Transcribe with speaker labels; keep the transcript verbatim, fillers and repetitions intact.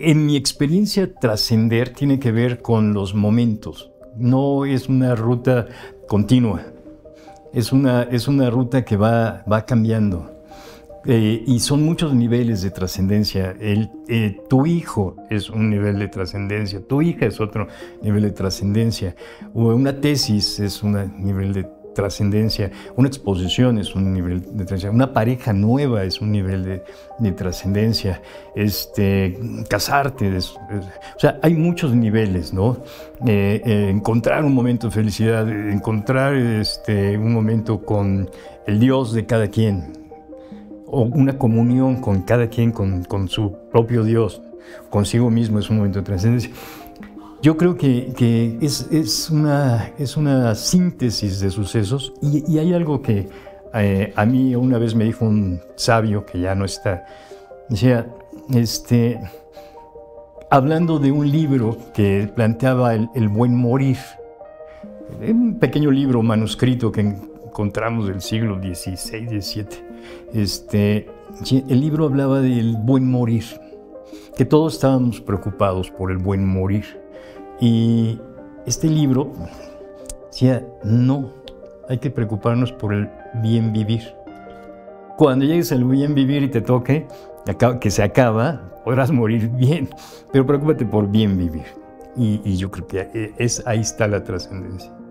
Speaker 1: En mi experiencia, trascender tiene que ver con los momentos. No es una ruta continua. Es una, es una ruta que va, va cambiando. Eh, y son muchos niveles de trascendencia. Eh, tu hijo es un nivel de trascendencia, tu hija es otro nivel de trascendencia. Una tesis es un nivel de trascendencia, una exposición es un nivel de trascendencia, una pareja nueva es un nivel de, de trascendencia, este, casarte, es, es, o sea, hay muchos niveles, ¿no? Eh, eh, encontrar un momento de felicidad, encontrar este, un momento con el Dios de cada quien, o una comunión con cada quien, con, con su propio Dios, consigo mismo es un momento de trascendencia. Yo creo que, que es, es, una, es una síntesis de sucesos y, y hay algo que eh, a mí una vez me dijo un sabio que ya no está, decía, este, hablando de un libro que planteaba el, el buen morir, un pequeño libro manuscrito que encontramos del siglo dieciséis, diecisiete, este, el libro hablaba del buen morir, que todos estábamos preocupados por el buen morir. Y este libro decía, no, hay que preocuparnos por el bien vivir. Cuando llegues al bien vivir y te toque, que se acaba, podrás morir bien, pero preocúpate por bien vivir. Y, y yo creo que es, ahí está la trascendencia.